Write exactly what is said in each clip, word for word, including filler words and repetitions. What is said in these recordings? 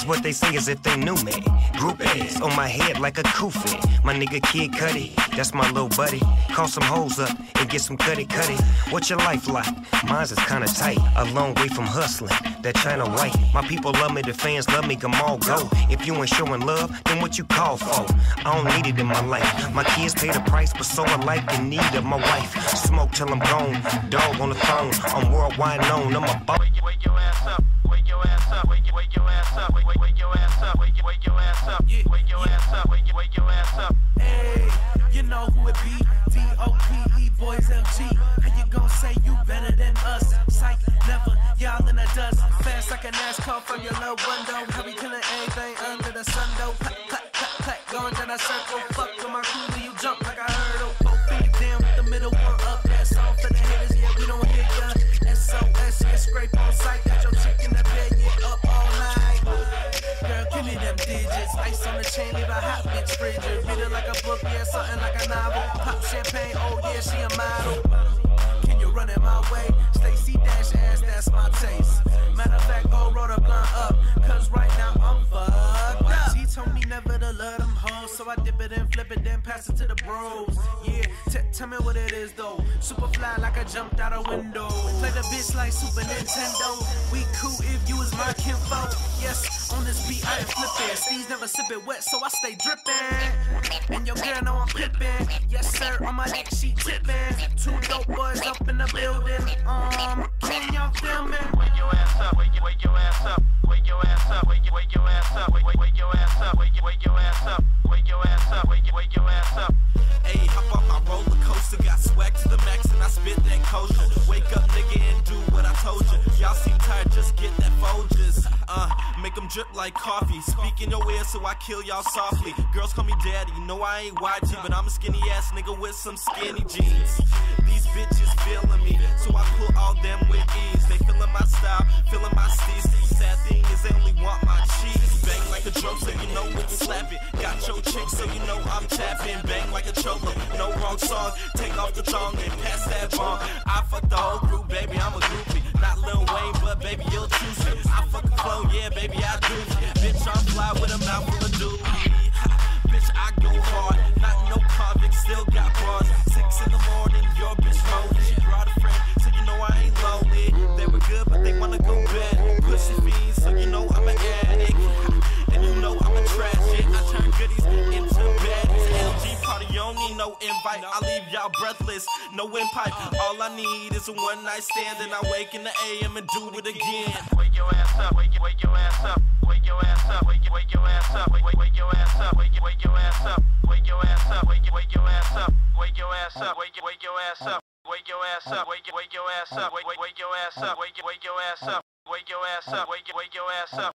what they say as if they knew me. Groupies on my head like a kufi. My nigga Kid Cudi, that's my little buddy. Call some hoes up and get some cutty cutty. What's your life like? Mine's is kinda tight, a long way from hustling. That China white, my people love me, the fans love me, come all go. If you ain't showing love, then what you call for? I don't need it in my life. My kids pay the price, but so I like the need of my wife. Smoke till I'm gone, dog on the phone. I'm worldwide known, I'm a boss. Wake your ass up, wake your ass up, wake your ass up, wake your ass up, wake your ass up, wake your ass up, wake your ass up. Hey, you know who it be? D O P E boys M G. How you gon' say you better than us? Psych, never, y'all in the dust. Fast like a NASCAR from your little window. How we killing anything under the sun though? Clap, clap, clap, clap, going down that circle. Fuck with my crew, do you jump like I heard of? Both feet down with the middle one up. That's all for the haters, yeah, we don't hit ya. S O S, yeah, scrape on sight. Got your chick in the bed, yeah, up all night. Girl, give me them digits. Ice on the chain, leave a hot bitch frigid. Read it like a book, yeah, something like a novel. Pop champagne, oh yeah, she a model. Can you run it my way? Stacy Dash ass, that's my taste. Matter of fact, go roll the blunt up, cause right now I'm fucked up. She told me never to let them hoes, so I dip it and flip it, then pass it to the bros. Yeah, t tell me what it is though. Super fly like I jumped out a window. Play the bitch like Super Nintendo. We cool if you was my kinfolk. Yes, on this beat I am flipping. Steve's never sip it wet, so I stay dripping. And your girl know I'm pippin'. Yes sir, on my dick she tippin'. Two dope boys up in the building. Um, can y'all feel me? Wake your ass up, wake, wake your ass up, wake your ass up, wake, wake your ass up, wake, wake, wake your ass up, wake, wake your ass up, wake your ass up, wake, wake your ass up. Hey, hop off my roller coaster, got swag to the max and I spit that kosher. Wake up, nigga, and do what I told you. Y'all seem tired, just get that Folgers. Uh, make them drip like coffee. Speak in your ear so I kill y'all softly. Girls call me daddy, no I ain't Y G, but I'm a skinny ass nigga with some skinny jeans. These bitches feeling me, so I pull all them with ease. They feeling my style, feeling my steez. Sad thing is they only want my cheese. Bang like a drum so you know when you slap it. Got your chick so you know I'm tapping. Bang like a cholo, no wrong song. Take off the tongue and pass that bomb. I fuck the whole group, baby, I'm a groupie. Not Lil Wayne, but baby, you'll choose me. I fuck the flow, yeah, baby, I do. Bitch, I'm fly with a mouth full of doobie. Bitch, I go hard. Not no convict, still got bras. Six in the morning, your bitch moaning. She brought a friend, so you know I ain't lonely. They were good, but they wanna go bad. Pussy fiends, so you know I'm an addict. And you know I'm a trash shit. I turn goodies into baddies. L G party, you don't need no invite. I leave y'all breathless, no windpipe. All I need is a one night stand, and I wake in the A M and do it again. Wake your ass up, wake, wake your ass up, wake your ass up, wake, wake your ass up, wake, wake, wake your ass up, wake, wake your ass up, wake your ass up, wake, wake your ass up, wake your ass up, wake, wake your ass up, wake your ass up, wake, wake your ass up, wake, wake, wake your ass up, wake, wake your ass up, wake your ass up, wake, wake your ass up.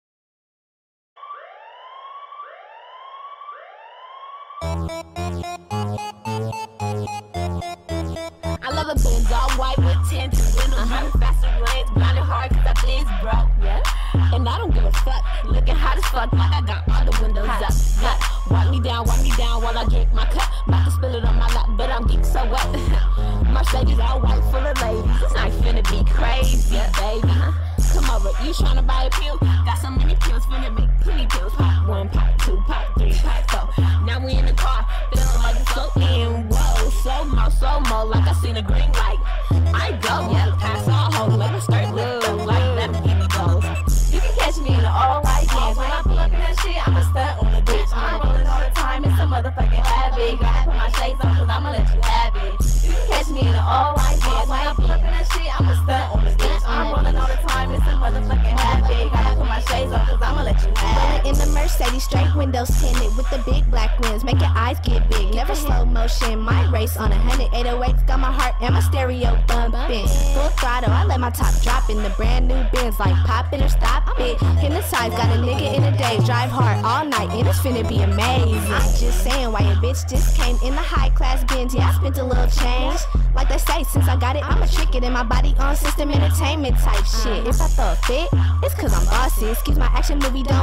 I love a Benz all white with tinted windows, uh-huh. Running faster lanes, grinding hard cause I please broke, yeah. And I don't give a fuck, looking hot as fuck like I got all the windows hot. Up. Yeah. Wipe me down, wipe me down while I drink my cup. About to spill it on my lap, but I'm geek so wet. Mercedes all white full of ladies, this night finna be crazy, yeah, baby. Uh-huh. Come over, you tryna buy a pill? Got so many pills, finna make plenty pills. Pop one, pop two, pop three, pop four. Now we in the car, feeling like it's so in. Whoa, so mo, so mo, like I seen a green light. I go, yeah, pass all home, let me start looking like let me give me those. You can catch me in the all white dance. When I pull up in that shit, I'ma stunt on the bitch. I'm rolling all the time, it's a motherfucking habit. Gotta put my shades on, cause I'ma let you have it. You can catch me in the all white dance. When I pull up in that shit, I'ma stunt on the bitch. I'm rolling all the time, it's a motherfucking habit. Gotta put my shades on, cause I'ma let you have it. Rolling in the Mercedes, straight windows tinted with the big black rims, make your eyes get big. Never slow motion, my race on a hundred eight oh eights, got my heart and my stereo bumping. Full throttle, I let my top drop in the brand new Benz, like pop it or stop it. Hypnotized, got a nigga in a day, drive hard all night, and it's finna be amazing. I'm just saying, why your bitch just came in the high class Benz, yeah, I spent a little change. Like they say, since I got it, I'ma trick it in my body on system entertainment type shit. If I throw a fit, it's cause I'm bossy. Excuse my action movie, don't act with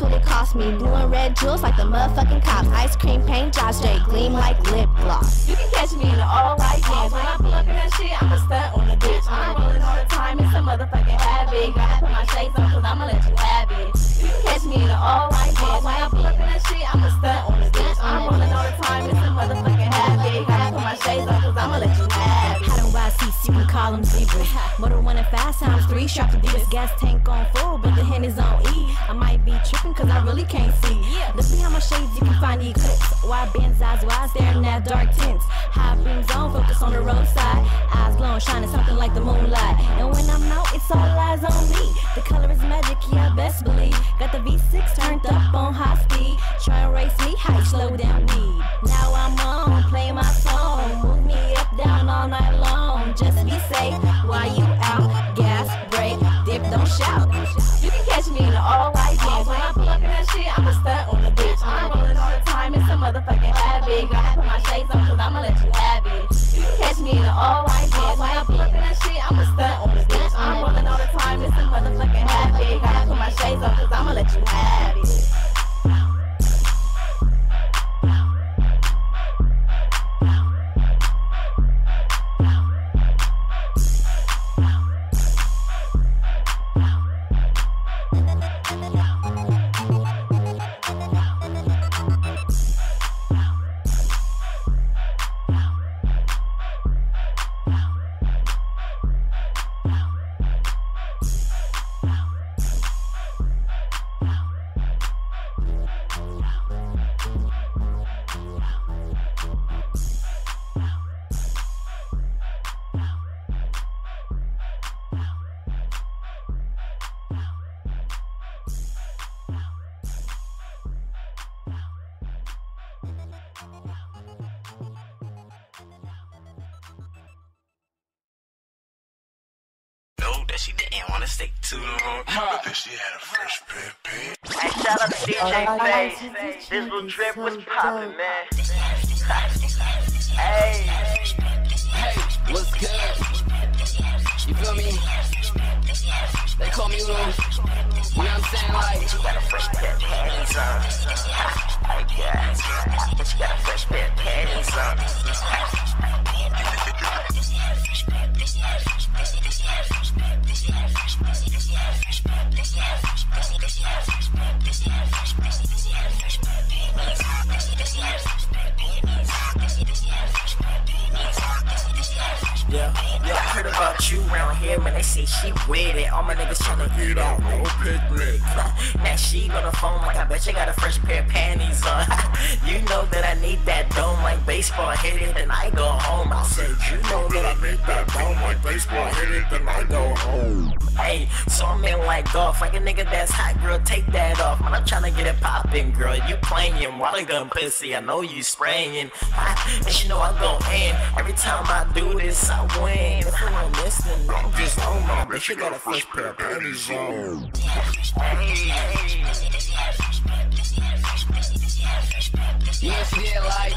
what it cost me. Blue and red jewels like the motherfucking cops. Ice cream paint jobs straight gleam like lip gloss. You can catch me in the all white jeans. When I pull up in that shit, I'ma stunt on the bitch. I'm rolling all the time, it's a motherfucking habit. Gotta put my shades on cause I'ma let you have it. You can catch me in the all white jeans. When I pull up in that shit, I'ma stunt on the bitch. I'm rolling all the time, it's a motherfucking habit. Gotta put my shades on cause I'ma let you have it. Hot on wide seats, you can call them zebras. Motor one and fast times three, sharp Adidas. Gas tank on full, but the hand is on E. I might be tripping cause I really can't see. Look behind my shades, you can find the eclipse. Wide bands, eyes wide, staring at dark tints. High beams on, focus on the roadside. Eyes glowing, shining something like the moonlight. And when I'm out, it's all eyes on me. The color is magic, yeah, best believe. Got the V six turned up on high speed. Try and race me, high, slow down weed. Now I'm on, play my song. Move me up, down all night long. Just be safe while you out. Gas, brake, dip, don't shout. You can catch me in the all white jeans. When I pull up in that shit, I'ma stunt on the bitch. I'm rolling all the time, it's a motherfucking habit. Gotta put my shades on cause I'ma let you have it. You can catch me in the all white jeans. When I pull up in that shit, I'ma stunt on the bitch. I'm rolling all the time, it's a motherfucking habit. Gotta put my shades on cause I'ma let you have it. She didn't want to stick too long, but then she had a fresh pair of pants. Hey, shout out to D J Face. This little trip was poppin', man. Hey, hey, what's good? You feel me? They call me Uno. You know what I'm saying? Like, you got a fresh pair of panties on. I guess. But you got a fresh pair of panties on. Yeah, yeah, I heard about you around here, man. They say she with it. All my niggas tryna eat out, no picnic. Now she on the phone like I bet you got a fresh pair of panties on. You know that I need that dome like baseball, hit it, then I go home. I said, you know that I need that dome like baseball, hit it, then I go home. Hey, so I'm in like golf, like a nigga that's hot, girl, take that off. Man, I'm tryna get it poppin', girl. You playing, water gun pussy, I know you spraying. And you know I go in, every time I do this, I win. If I'm listening, I'm just on my bitch, you got a fresh pair of panties on. hey. You know she did like,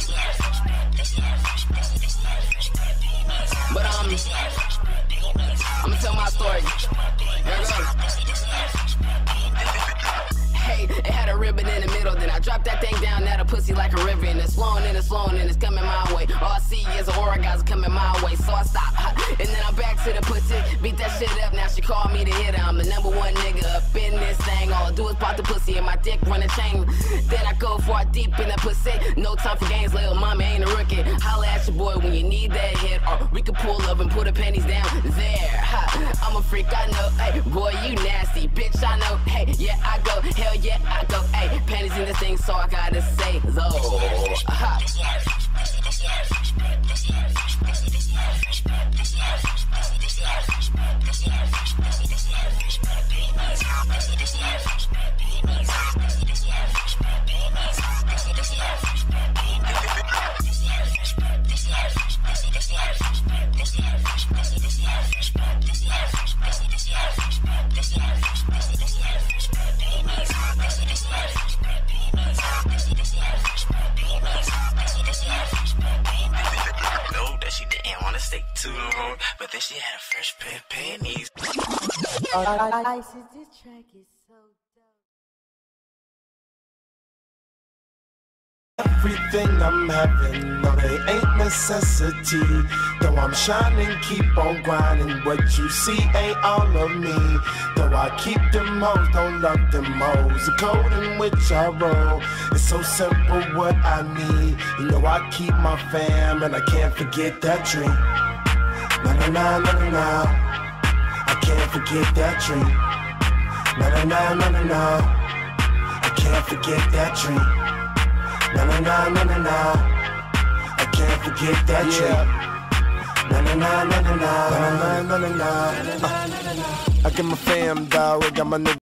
but um, I'ma tell my story. Here it goes. Hey, it had a ribbon in the middle, then I dropped that thing down, now the pussy like a river, and it's flowing and it's flowing and it's coming my way. All I see is an orgasm coming my way, so I stop, and then I'm back to the pussy, beat that shit up, now she called me to hit her. I'm the number one nigga up in this thing, all I do is pop the pussy and my dick run a chain. Then I go far deep in that pussy, no time for games, little mommy ain't a rookie. Holla at your boy when you need that hit, or we can pull up and put the panties down there. Ha, I'm a freak, I know, hey, boy you nasty, bitch I know, hey, yeah I go, hell yeah I go, hey, panties in this thing, so I gotta say, so, ha. She didn't want to stick too long, but then she had a fresh pair of panties. Ice, this track is so Everything I'm having, no, they ain't necessity. Though I'm shining, keep on grinding. What you see ain't all of me. Though I keep them hoes, don't love them hoes. The code in which I roll, it's so simple what I need. You know I keep my fam and I can't forget that dream. Na na na na na na, I can't forget that dream. Na na na na na na, I can't forget that dream. Na na na na na na, I can't forget that dream. Na na na na na na, na na na na na. I get my fam, dawg, I got my nigga.